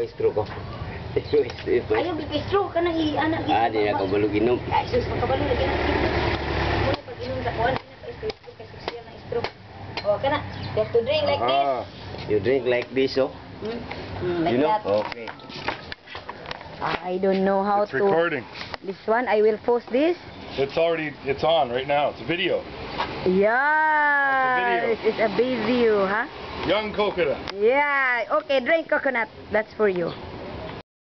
stroke ko. Ayaw, bigay-stroke ka na i-anak. Di ako baluginom. Ay, sus, makabalo lagi na. Muna pag-inom sa kuwan, pinaka-stroke kay social na stroke. O, ka na. You have to drink like this. You drink like this, oh? Like You know? that. Okay. I don't know how It's to... recording. This one, I will post this. It's on right now. It's a video. Yeah, That's a this is a video, huh? Young coconut. Yeah, okay, drink coconut. That's for you.